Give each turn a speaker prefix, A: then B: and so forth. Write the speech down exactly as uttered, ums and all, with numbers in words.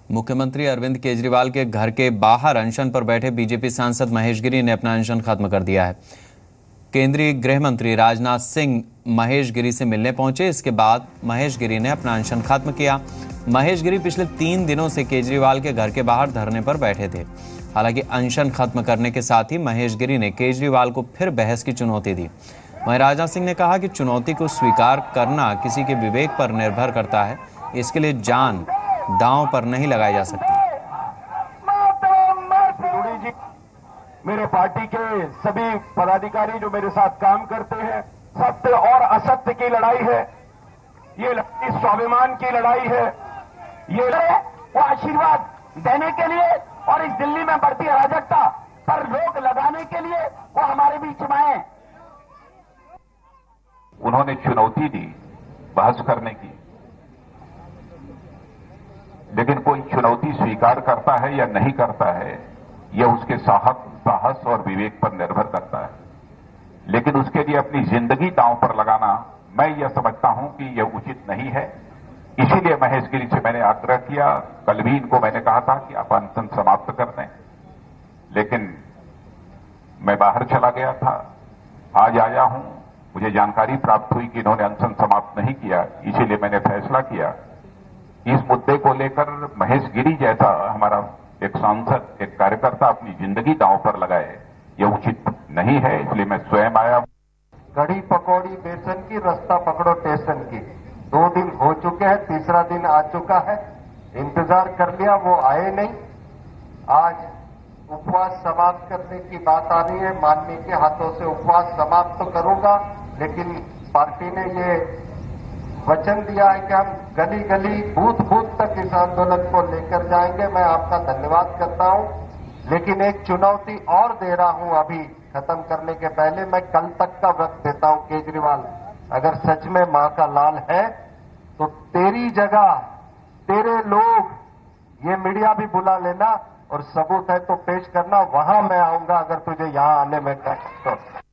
A: मुख्यमंत्री अरविंद केजरीवाल के घर के बाहर अनशन पर बैठे बीजेपी सांसद महेश गिरी ने अपना अनशन खत्म कर दिया है। केंद्रीय गृह मंत्री राजनाथ सिंह महेश गिरी से मिलने पहुंचे। इसके बाद महेश गिरी ने अपना अनशन खत्म किया। महेश गिरी पिछले तीन दिनों से केजरीवाल के घर के बाहर धरने पर बैठे थे। हालांकि अनशन खत्म करने के साथ ही महेश गिरी ने केजरीवाल को फिर बहस की चुनौती दी। वहीं राजनाथ सिंह ने कहा कि चुनौती को स्वीकार करना किसी के विवेक पर निर्भर करता है, इसके लिए जान दांव पर नहीं लगाई जा सकती।
B: मेरे पार्टी के सभी पदाधिकारी जो मेरे साथ काम करते हैं, सत्य और असत्य की लड़ाई है। ये लड़ाई स्वाभिमान की लड़ाई है। ये वो आशीर्वाद देने के लिए और इस दिल्ली में बढ़ती अराजकता पर रोक लगाने के लिए वो हमारे बीच में आए।
C: उन्होंने चुनौती दी बहस करने की, लेकिन कोई चुनौती स्वीकार करता है या नहीं करता है यह उसके साहस साहस और विवेक पर निर्भर करता है। लेकिन उसके लिए अपनी जिंदगी दांव पर लगाना, मैं यह समझता हूं कि यह उचित नहीं है। इसीलिए महेश गिरी से मैंने आग्रह किया, कल भी इनको मैंने कहा था कि आप अनशन समाप्त कर दें, लेकिन मैं बाहर चला गया था। आज आया हूं, मुझे जानकारी प्राप्त हुई कि इन्होंने अनशन समाप्त नहीं किया। इसीलिए मैंने फैसला किया इस मुद्दे को लेकर महेश गिरी जैसा हमारा एक सांसद, एक कार्यकर्ता अपनी जिंदगी दांव पर लगाए, यह उचित नहीं है। इसलिए मैं स्वयं आया।
D: कड़ी पकौड़ी बेसन की, रास्ता पकड़ो स्टेशन की। दो दिन हो चुके हैं, तीसरा दिन आ चुका है। इंतजार कर लिया, वो आए नहीं। आज उपवास समाप्त करने की बात आ रही है। माननीय के हाथों से उपवास समाप्त तो करूंगा, लेकिन पार्टी ने ये वचन दिया है कि हम गली गली बूथ बूथ तक इस आंदोलन को लेकर जाएंगे। मैं आपका धन्यवाद करता हूं, लेकिन एक चुनौती और दे रहा हूं अभी खत्म करने के पहले। मैं कल तक का वक्त देता हूं केजरीवाल, अगर सच में मां का लाल है तो तेरी जगह तेरे लोग, ये मीडिया भी बुला लेना और सबूत है तो पेश करना, वहां मैं आऊंगा अगर तुझे यहां आने में कष्ट तो।